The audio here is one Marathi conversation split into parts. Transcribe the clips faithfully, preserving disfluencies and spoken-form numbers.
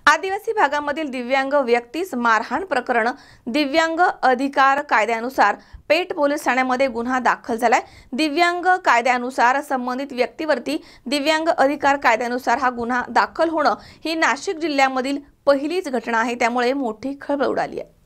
आदिवासी भागामधील दिव्यांग व्यक्तीस मारहाण प्रकरण दिव्यांग अधिकार कायद्यानुसार पेठ पोलीस ठाण्यामध्ये गुन्हा दाखल झालाय। दिव्यांग कायद्यानुसार संबंधित व्यक्तीवरती दिव्यांग अधिकार कायद्यानुसार हा गुन्हा दाखल होणं ही नाशिक जिल्ह्यामधील पहिलीच घटना आहे, त्यामुळे मोठी खळबळ उडाली आहे।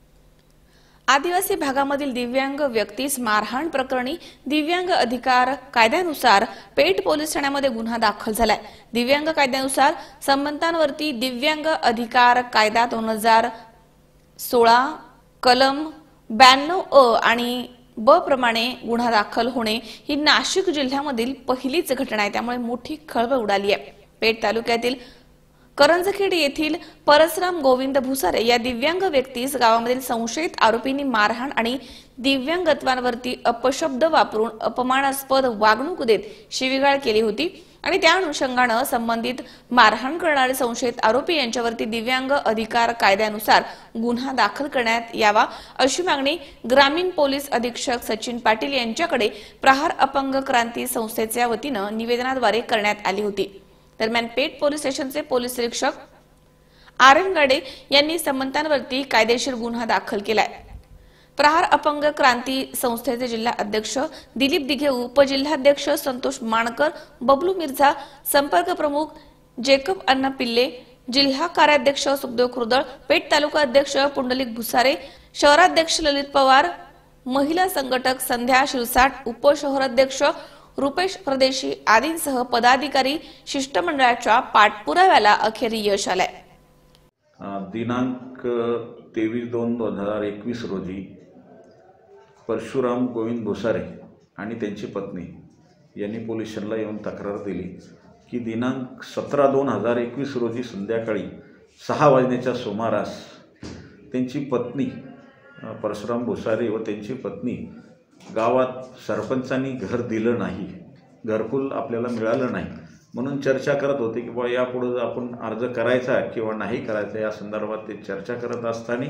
आदिवासी भागामधील दिव्यांग व्यक्तीस मारहाण प्रकरणी दिव्यांग अधिकार कायद्यानुसार पेठ पोलीस ठाण्यामध्ये गुन्हा दाखल झालाय। दिव्यांग कायद्यानुसार संबंधांवरती दिव्यांग अधिकार कायदा दोन हजार सोळा कलम ब्याण्णव अ आणि ब प्रमाणे गुन्हा दाखल होणे ही नाशिक जिल्ह्यामधील पहिलीच घटना आहे, त्यामुळे मोठी खळबळ उडाली आहे। पेठ तालुक्यातील करंजखेड येथील परसराम गोविंद भुसारे या दिव्यांग व्यक्तीस गावामधील संशयित आरोपींनी मारहाण आणि दिव्यांगत्वांवरती अपशब्द वापरून अपमानास्पद वागणूक देत शिवीगाळ केली होती आणि त्या अनुषंगाने संबंधित मारहाण करणारे संशयित आरोपी यांच्यावरती दिव्यांग अधिकार कायद्यानुसार गुन्हा दाखल करण्यात यावा अशी मागणी ग्रामीण पोलीस अधीक्षक सचिन पाटील यांच्याकडे प्रहार अपंग क्रांती संस्थेच्या वतीनं निवेदनाद्वारे करण्यात आली होती। दरम्यान पेठ पोलीस स्टेशनचे पोलीस निरीक्षक आर एम गाडे यांनी संबंधांवरती कायदेशीर गुन्हा दाखल केलाय। प्रहार अपंग क्रांती संस्थेचे जिल्हा अध्यक्ष दिलीप दिघे, उपजिल्हाध्यक्ष संतोष माणकर, बबलू मिर्झा, संपर्क प्रमुख जेकब अण्णा पिल्ले, जिल्हा कार्याध्यक्ष सुखदेव खुर्दळ, पेठ तालुका अध्यक्ष पुंडलिक भुसारे, शहराध्यक्ष ललित पवार, महिला संघटक संध्या शिरसाट, उपशहराध्यक्ष रुपेश प्रदेशी आदींसह पदाधिकारी शिष्टमंडळाच्या पाठपुराव्याला अखेर यश आलंय। दिनांक तेवीस दोन दोन हजार एकवीस रोजी परशुराम गोविंद भुसारे आणि त्यांची पत्नी यांनी पोलीस स्टेशनला येऊन तक्रार दिली की दिनांक सतरा दोन हजार एकवीस रोजी संध्याकाळी सहा वाजण्याच्या सुमारास त्यांची पत्नी परशुराम भुसारे व त्यांची पत्नी गावात सरपंचांनी घर दिलं नाही, घरकुल आपल्याला मिळालं नाही म्हणून चर्चा करत होते की बाबा यापुढे आपण अर्ज करायचा किंवा नाही करायचा या संदर्भात ते चर्चा करत असताना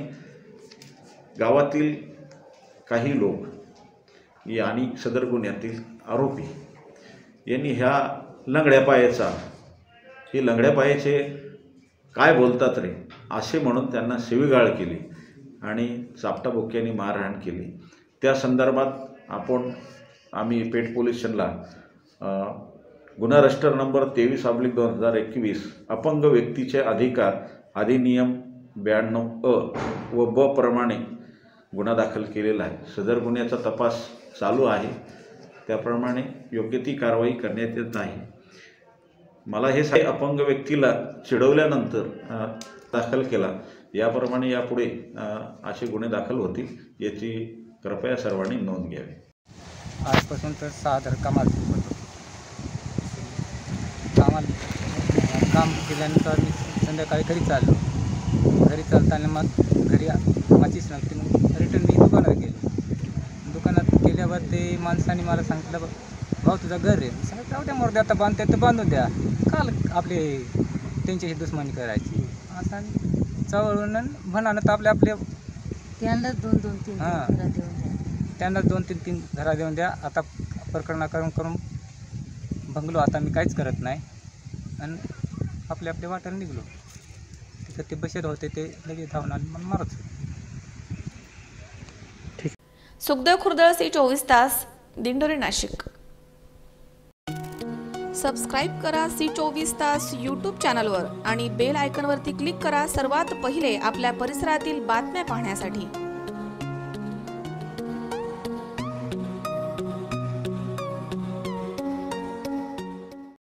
गावातील काही लोक आणि सदर गुन्ह्यातील आरोपी यांनी ह्या लंगड्या पायाचा हे लंगड्या पायाचे काय बोलतात रे असे म्हणून त्यांना शिवीगाळ केली आणि चापटाबुक्क्याने मारहाण केली। त्या संदर्भात आपण आम्ही पेठ पोलीस स्टेशनला गुन्हा रजिस्टर नंबर तेवीस ऑब्लिक दोन हजार एकवीस अपंग व्यक्तीचे अधिकार अधिनियम ब्याण्णव अ व ब प्रमाणे गुन्हा दाखल केलेला आहे। सदर गुन्ह्याचा तपास चालू आहे, त्याप्रमाणे योग्य ती कारवाई करण्यात येत आहे। मला हे सारे अपंग व्यक्तीला चिडवल्यानंतर दाखल केला, याप्रमाणे यापुढे असे गुन्हे दाखल होतील याची कृपया सर्वांनी नोंद घ्यावी। आजपासून तर सहा तारखेला कामाला होतो। कामाला काम केल्यानंतर मी संध्याकाळी घरी चाललो। घरी चालताना मग घरी माझीच नव्हती, मग रिटर्न मी दुकानात गेलो। दुकानात गेल्यावर ते माणसाने मला सांगितलं, भाऊ तुझं घर आहे। सांगितलं जाऊ द्या, मोरद्या आता बांधते तर बांधून द्या, काल आपले त्यांच्याशी दुश्मनी करायची असं चवळून म्हणानं तर आपले आपले त्यांना दोन दोन तीन हां घरा देऊन द्या, त्यांना दोन तीन तीन घरा देऊन द्या। आता प्रकरण करून करून भंगलो, आता मी काहीच करत नाही आणि आपल्या आपल्या वाट्याला निघलो। तिथं ते बसेल होते, ते लगेच धावून आले, मला मारत। सुखदेव खुर्दळ, सी चोवीस तास, दिंडोरी, नाशिक। सबस्क्राइब करा सी चोवीस तास यूट्यूब चॅनलवर आणि बेल आयकॉनवरती क्लिक करा सर्वात पहिले आपल्या परिसरातील बातम्या पाहण्यासाठी।